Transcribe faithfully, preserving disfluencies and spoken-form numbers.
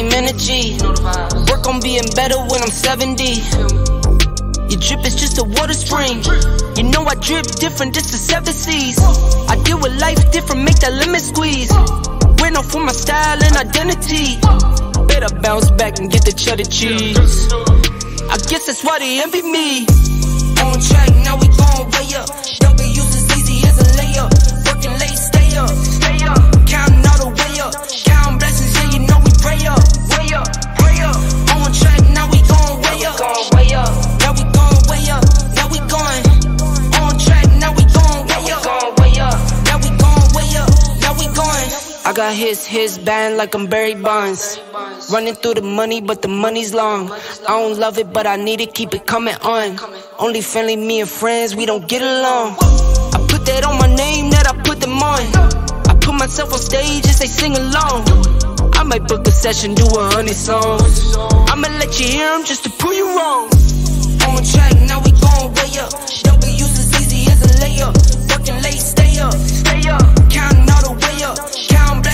same energy. Work on being better when I'm seventy. Your drip is just a water spring. You know I drip different, this is seven seas. I deal with life different, make that lemon squeeze. Went off for my style and identity. Better bounce back and get the cheddar cheese. I guess that's why they envy me. On track, now we going way up. W's as easy as a layup. Working late, stay up, stay up. Counting all the way up. Counting blessings, yeah, you know we pray up. Way up, way up. On track, now we going way up. Going way up. Now we going way up. Now we going. On track, now we going way up. Going way up. Now we going way up. Now we going. I got his, his band like I'm Barry Bonds. Running through the money, but the money's long. I don't love it, but I need it, keep it coming on. Only friendly, me and friends, we don't get along. I put that on my name, that I put them on. I put myself on stage and say sing along. I might book a session, do a hundred songs. I'ma let you hear them just to prove you wrong. On track, now we going way up. W's as easy as a layup. Working late, stay up, stay up. Counting all the way up. Counting